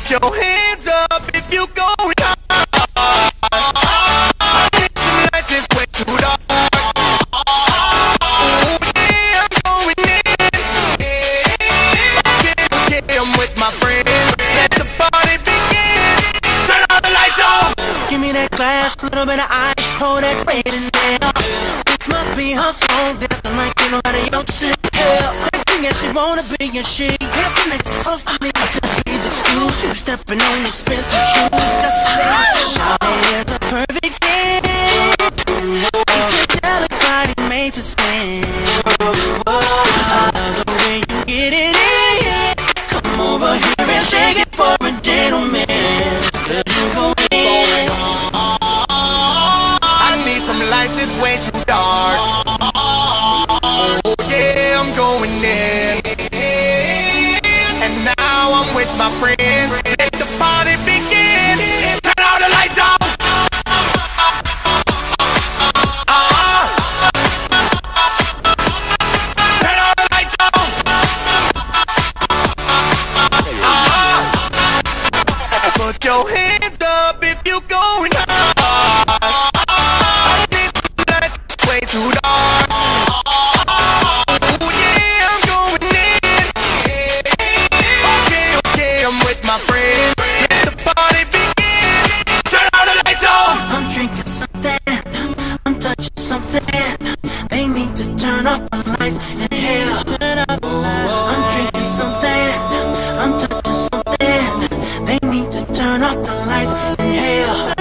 Put your hands up if you going hard. Tonight is way too dark. Oh yeah, I'm going in. Okay, I'm with my friends. Let the party begin. Turn all the lights on. Give me that glass, little bit of ice, pour that red in there. This must be her song, dancing like you know how to else in hell. Sexy as she wanna be, and she dancing next close to me. I said, please excuse you, stepping on expensive shoes. Just shawty is a perfect 10. It's a angelic body made to stand. I love the way you get it in. Come over here and shake it for a gentleman. 'Cause you gon' in. I need some lights, it's way too dark. Oh yeah, I'm going in. And now I'm with my friends. Let the party begin. Turn all the lights on. Turn all the lights on. Put your hands up if you going hard. Way too dark. Oh yeah, I'm going in. Okay, I'm with my friends. Let the party begin. Turn all the lights on. I'm drinking something, I'm touching something. They need to turn up the lights in here. I'm drinking something, I'm touching something. They need to turn up the lights in here.